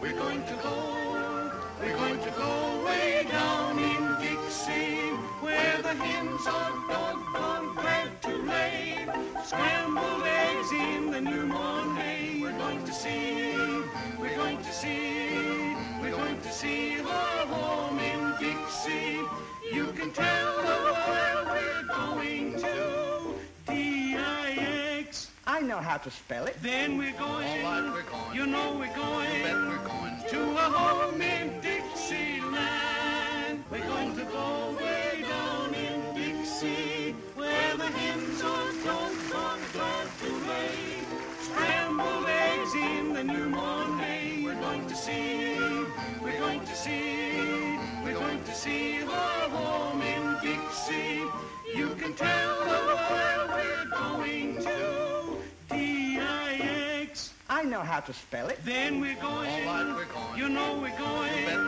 We're going to go way down in Dixie, where the hens are doggone glad to lay scrambled eggs in the new morn hay. We're going to see our home in Dixie. You can tell the world we're going to D-I-X. I know how to spell it. Then we're going, all right, we're going. You know we're going, You bet we're going. to a home in Dixieland. We're going to go way down in Dixie, where the hens are doggone glad to lay scrambled eggs in the new morn hay. We're going to see our home in Dixie. You can tell the world we're going to D-I-X. I know how to spell it. Then we're going, All right, we're going. You know we're going, You bet